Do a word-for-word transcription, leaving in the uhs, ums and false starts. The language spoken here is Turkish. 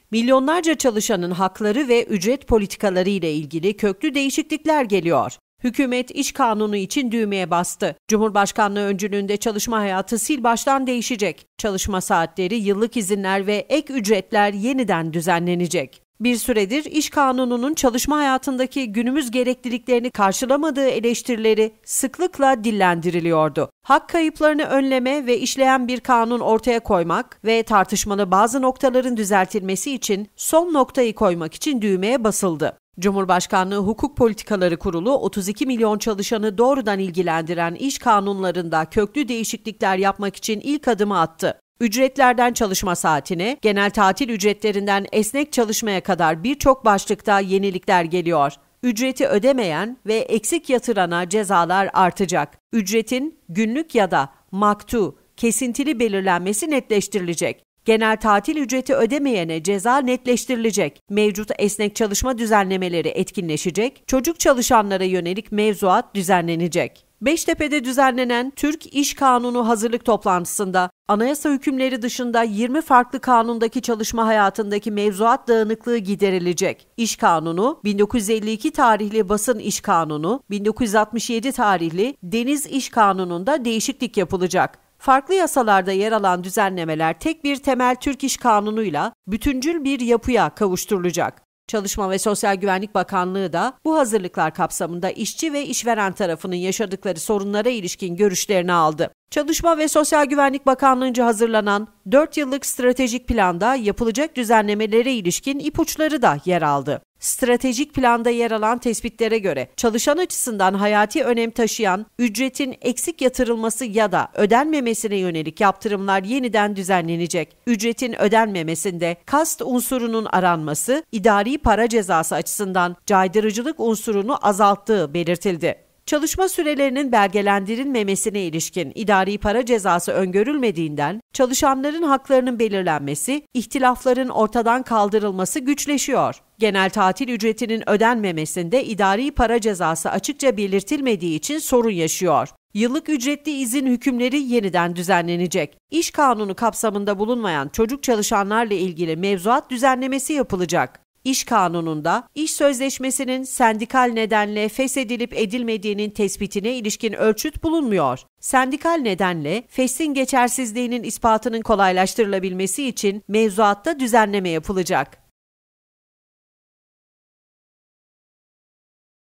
Milyonlarca çalışanın hakları ve ücret politikaları ile ilgili köklü değişiklikler geliyor. Hükümet iş kanunu için düğmeye bastı. Cumhurbaşkanlığı öncülüğünde çalışma hayatı sil baştan değişecek. Çalışma saatleri, yıllık izinler ve ek ücretler yeniden düzenlenecek. Bir süredir iş kanununun çalışma hayatındaki günümüz gerekliliklerini karşılamadığı eleştirileri sıklıkla dillendiriliyordu. Hak kayıplarını önleme ve işleyen bir kanun ortaya koymak ve tartışmalı bazı noktaların düzeltilmesi için son noktayı koymak için düğmeye basıldı. Cumhurbaşkanlığı Hukuk Politikaları Kurulu otuz iki milyon çalışanı doğrudan ilgilendiren iş kanunlarında köklü değişiklikler yapmak için ilk adımı attı. Ücretlerden çalışma saatine, genel tatil ücretlerinden esnek çalışmaya kadar birçok başlıkta yenilikler geliyor. Ücreti ödemeyen ve eksik yatırana cezalar artacak. Ücretin günlük ya da maktu, kesintili belirlenmesi netleştirilecek. Genel tatil ücreti ödemeyene ceza netleştirilecek. Mevcut esnek çalışma düzenlemeleri etkinleşecek. Çocuk çalışanlara yönelik mevzuat düzenlenecek. Beştepe'de düzenlenen Türk İş Kanunu hazırlık toplantısında anayasa hükümleri dışında yirmi farklı kanundaki çalışma hayatındaki mevzuat dağınıklığı giderilecek. İş Kanunu, bin dokuz yüz elli iki tarihli Basın İş Kanunu, bin dokuz yüz altmış yedi tarihli Deniz İş Kanunu'nda değişiklik yapılacak. Farklı yasalarda yer alan düzenlemeler tek bir temel Türk İş Kanunu'yla bütüncül bir yapıya kavuşturulacak. Çalışma ve Sosyal Güvenlik Bakanlığı da bu hazırlıklar kapsamında işçi ve işveren tarafının yaşadıkları sorunlara ilişkin görüşlerini aldı. Çalışma ve Sosyal Güvenlik Bakanlığı'nca hazırlanan dört yıllık stratejik planda yapılacak düzenlemelere ilişkin ipuçları da yer aldı. Stratejik planda yer alan tespitlere göre çalışan açısından hayati önem taşıyan ücretin eksik yatırılması ya da ödenmemesine yönelik yaptırımlar yeniden düzenlenecek. Ücretin ödenmemesinde kast unsurunun aranması, idari para cezası açısından caydırıcılık unsurunu azalttığı belirtildi. Çalışma sürelerinin belgelendirilmemesine ilişkin idari para cezası öngörülmediğinden çalışanların haklarının belirlenmesi, ihtilafların ortadan kaldırılması güçleşiyor. Genel tatil ücretinin ödenmemesinde idari para cezası açıkça belirtilmediği için sorun yaşıyor. Yıllık ücretli izin hükümleri yeniden düzenlenecek. İş kanunu kapsamında bulunmayan çocuk çalışanlarla ilgili mevzuat düzenlemesi yapılacak. İş Kanunu'nda iş sözleşmesinin sendikal nedenle feshedilip edilmediğinin tespitine ilişkin ölçüt bulunmuyor. Sendikal nedenle feshin geçersizliğinin ispatının kolaylaştırılabilmesi için mevzuatta düzenleme yapılacak.